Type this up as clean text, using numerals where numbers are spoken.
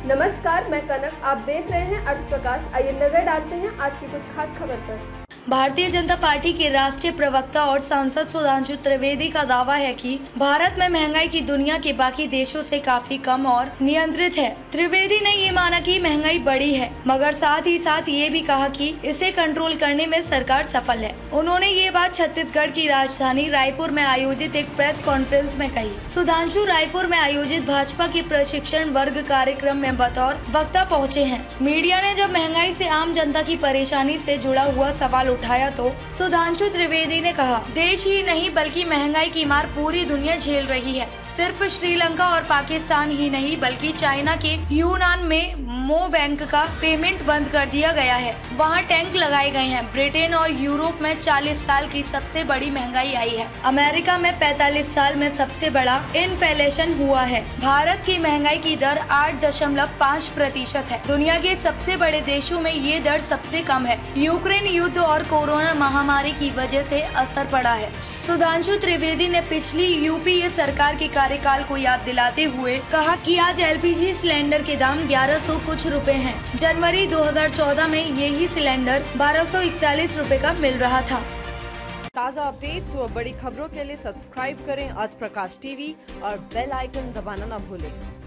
नमस्कार, मैं कनक। आप देख रहे हैं अर्थ प्रकाश। आइए नजर डालते हैं आज की कुछ खास खबर पर। भारतीय जनता पार्टी के राष्ट्रीय प्रवक्ता और सांसद सुधांशु त्रिवेदी का दावा है कि भारत में महंगाई की दुनिया के बाकी देशों से काफी कम और नियंत्रित है। त्रिवेदी ने ये माना कि महंगाई बढ़ी है, मगर साथ ही साथ ये भी कहा कि इसे कंट्रोल करने में सरकार सफल है। उन्होंने ये बात छत्तीसगढ़ की राजधानी रायपुर में आयोजित एक प्रेस कॉन्फ्रेंस में कही। सुधांशु रायपुर में आयोजित भाजपा के प्रशिक्षण वर्ग कार्यक्रम में बतौर वक्ता पहुँचे हैं। मीडिया ने जब महंगाई से आम जनता की परेशानी से जुड़ा हुआ सवाल उठाया तो सुधांशु त्रिवेदी ने कहा, देश ही नहीं बल्कि महंगाई की मार पूरी दुनिया झेल रही है। सिर्फ श्रीलंका और पाकिस्तान ही नहीं बल्कि चाइना के यूनान में मो बैंक का पेमेंट बंद कर दिया गया है। वहाँ टैंक लगाए गए हैं। ब्रिटेन और यूरोप में 40 साल की सबसे बड़ी महंगाई आई है। अमेरिका में 45 साल में सबसे बड़ा इन्फ्लेशन हुआ है। भारत की महंगाई की दर 8.5% है। दुनिया के सबसे बड़े देशों में ये दर सबसे कम है। यूक्रेन युद्ध और कोरोना महामारी की वजह से असर पड़ा है। सुधांशु त्रिवेदी ने पिछली यूपीए सरकार के कार्यकाल को याद दिलाते हुए कहा कि आज एलपीजी सिलेंडर के दाम 1100 कुछ रुपए हैं। जनवरी 2014 में यही सिलेंडर 1241 रुपए का मिल रहा था। ताज़ा अपडेट्स व बड़ी खबरों के लिए सब्सक्राइब करें आज प्रकाश टीवी और बेल आइकन दबाना न भूलें।